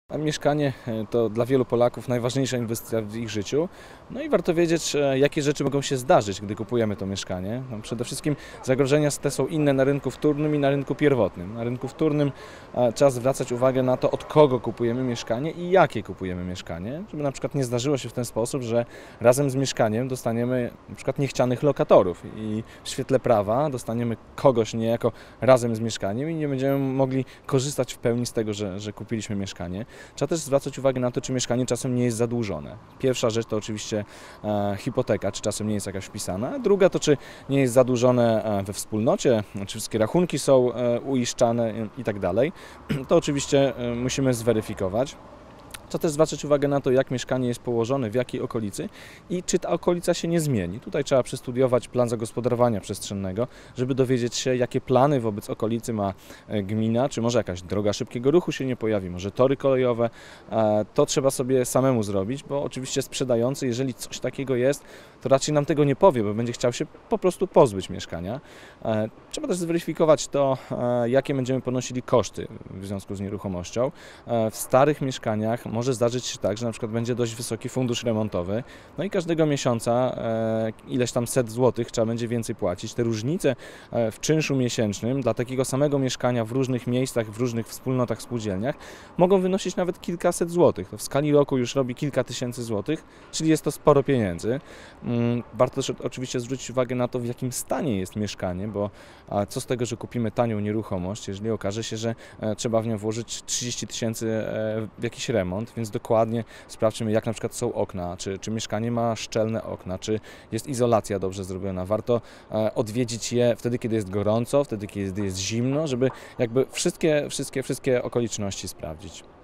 A mieszkanie to dla wielu Polaków najważniejsza inwestycja w ich życiu. No i warto wiedzieć, jakie rzeczy mogą się zdarzyć, gdy kupujemy to mieszkanie. No przede wszystkim zagrożenia te są inne na rynku wtórnym i na rynku pierwotnym. Na rynku wtórnym trzeba zwracać uwagę na to, od kogo kupujemy mieszkanie i jakie kupujemy mieszkanie, żeby na przykład nie zdarzyło się w ten sposób, że razem z mieszkaniem dostaniemy na przykład niechcianych lokatorów i w świetle prawa dostaniemy kogoś niejako razem z mieszkaniem i nie będziemy mogli korzystać w pełni z tego, że kupiliśmy mieszkanie. Trzeba też zwracać uwagę na to, czy mieszkanie czasem nie jest zadłużone. Pierwsza rzecz to oczywiście hipoteka, czy czasem nie jest jakaś wpisana. Druga to, czy nie jest zadłużone we wspólnocie, czy wszystkie rachunki są uiszczane i tak dalej. To oczywiście musimy zweryfikować. Trzeba też zwracać uwagę na to, jak mieszkanie jest położone, w jakiej okolicy i czy ta okolica się nie zmieni. Tutaj trzeba przestudiować plan zagospodarowania przestrzennego, żeby dowiedzieć się, jakie plany wobec okolicy ma gmina, czy może jakaś droga szybkiego ruchu się nie pojawi, może tory kolejowe. To trzeba sobie samemu zrobić, bo oczywiście sprzedający, jeżeli coś takiego jest, to raczej nam tego nie powie, bo będzie chciał się po prostu pozbyć mieszkania. Trzeba też zweryfikować to, jakie będziemy ponosili koszty w związku z nieruchomością. W starych mieszkaniach może zdarzyć się tak, że na przykład będzie dość wysoki fundusz remontowy, no i każdego miesiąca ileś tam set złotych trzeba będzie więcej płacić. Te różnice w czynszu miesięcznym dla takiego samego mieszkania w różnych miejscach, w różnych wspólnotach, spółdzielniach mogą wynosić nawet kilkaset złotych. To w skali roku już robi kilka tysięcy złotych, czyli jest to sporo pieniędzy. Warto też oczywiście zwrócić uwagę na to, w jakim stanie jest mieszkanie, bo co z tego, że kupimy tanią nieruchomość, jeżeli okaże się, że trzeba w nią włożyć 30 tysięcy w jakiś remont, więc dokładnie sprawdźmy, jak na przykład są okna, czy mieszkanie ma szczelne okna, czy jest izolacja dobrze zrobiona. Warto odwiedzić je wtedy, kiedy jest gorąco, wtedy, kiedy jest zimno, żeby jakby wszystkie okoliczności sprawdzić.